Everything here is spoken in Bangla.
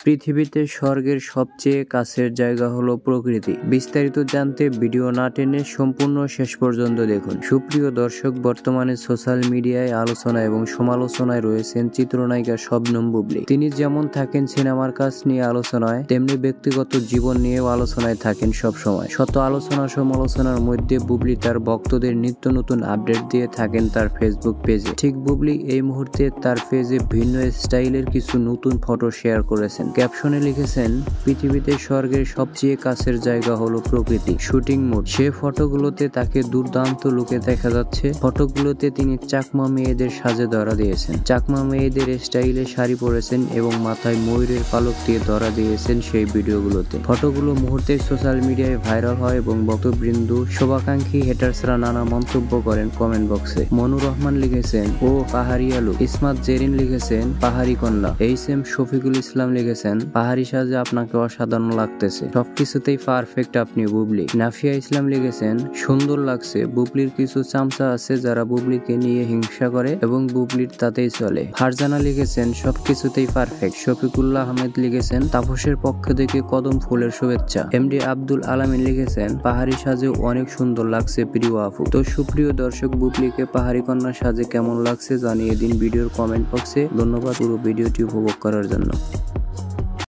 পৃথিবীতে স্বর্গের সবচেয়ে কাছের জায়গা হলো প্রকৃতি। বিস্তারিত জানতে ভিডিও না টেনে সম্পূর্ণ শেষ পর্যন্ত দেখুন। সুপ্রিয় দর্শক, বর্তমানে সোশ্যাল মিডিয়ায় আলোচনা এবং সমালোচনায় রয়েছেন চিত্রনায়িকা শবনম বুবলী। তিনি যেমন থাকেন সিনেমার কাজ নিয়ে আলোচনায়, তেমনি ব্যক্তিগত জীবন নিয়েও আলোচনায় থাকেন সবসময়। শত আলোচনা সমালোচনার মধ্যে বুবলী তার ভক্তদের নিত্য নতুন আপডেট দিয়ে থাকেন তার ফেসবুক পেজে। ঠিক বুবলী এই মুহূর্তে তার পেজে ভিন্ন স্টাইলের কিছু নতুন ফটো শেয়ার করেছেন। ক্যাপশনে লিখেছেন, পৃথিবীতে স্বর্গের সবচেয়ে কাছের জায়গা হলো প্রকৃতি। Shooting mode. সে ফটোগুলোতে তাকে দুর্দান্ত লুকে দেখা যাচ্ছে। ফটোগুলোতে তিনি চাকমা মেয়েদের সাজে ধরা দিয়েছেন। চাকমা মেয়েদের স্টাইলে শাড়ি পরেছেন এবং মাথায় ময়ূরের পালক দিয়ে ধরা দিয়েছেন সেই ভিডিওগুলোতে। ফটোগুলো মুহূর্তে সোশ্যাল মিডিয়ায় ভাইরাল হয় এবং ভক্তবৃন্দ, শুভাকাঙ্ক্ষী, হেটার্সরা নানা মন্তব্য করেন কমেন্ট বক্সে। মনুর রহমান লিখেছেন, ও পাহাড়ি আলু। ইসমাত জেরিন লিখেছেন, পাহাড়ি কন্যা। এইচ.এম. শফিকুল ইসলাম লিখেছেন, পাহাড়ি সাজে আপনাকে অসাধারণ লাগতেছে, সবকিছুতেই পারফেক্ট আপনি বুবলী। নাফিয়া ইসলাম লিখেছেন, সুন্দর লাগছে। বুবলীর কিছু চামচা আছে যারা বুবলীকে নিয়ে হিংসা করে এবং বুবলীর তাতেই চলে। ফারজানা লিখেছেন, সবকিছুতেই পারফেক্ট। শফিকুল্লাহ আহমেদ লিখেছেন, তাপসের পক্ষ থেকে কদম ফুলের শুভেচ্ছা। এমডি আব্দুল আলামিন লিখেছেন, পাহাড়ি সাজেও অনেক সুন্দর লাগছে প্রিয় আপু। তো সুপ্রিয় দর্শক, বুবলীকে পাহাড়ি কন্যা সাজে কেমন লাগছে জানিয়ে দিন ভিডিওর কমেন্ট বক্সে। ধন্যবাদ পুরো ভিডিওটি উপভোগ করার জন্য।